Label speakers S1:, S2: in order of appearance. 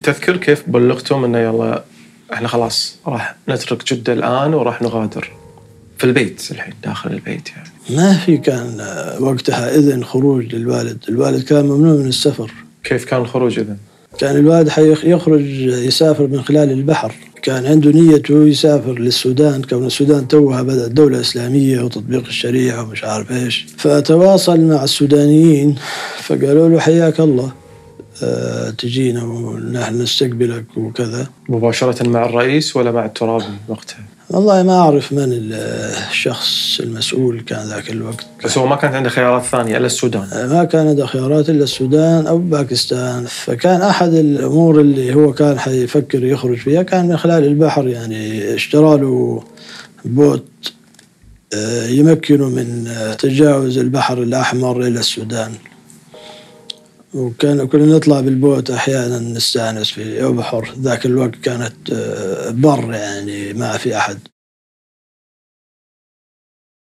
S1: تذكر كيف بلغتهم إنه يلا إحنا خلاص راح نترك جدة الآن وراح نغادر في البيت الحين داخل البيت يعني؟
S2: ما في كان وقتها إذن خروج للوالد. الوالد كان ممنوع من السفر.
S1: كيف كان الخروج إذن؟
S2: كان الوالد يخرج يسافر من خلال البحر. كان عنده نيته يسافر للسودان، كون السودان توها بدأت دولة إسلامية وتطبيق الشريعة ومش عارف إيش. فتواصل مع السودانيين فقالوا له حياك الله، تجينا ونحن نستقبلك وكذا.
S1: مباشرة مع الرئيس ولا مع الترابي وقتها؟
S2: والله ما أعرف من الشخص المسؤول كان ذاك الوقت.
S1: بس هو ما كانت عنده خيارات ثانية إلا السودان؟
S2: ما كان عنده خيارات إلا السودان أو باكستان. فكان أحد الأمور اللي هو كان حيفكر يخرج فيها كان من خلال البحر، يعني اشترى له بوت يمكنه من تجاوز البحر الأحمر إلى السودان، كنا نطلع بالبوت أحيانا نستأنس في بحر. ذاك الوقت كانت بر يعني ما في أحد.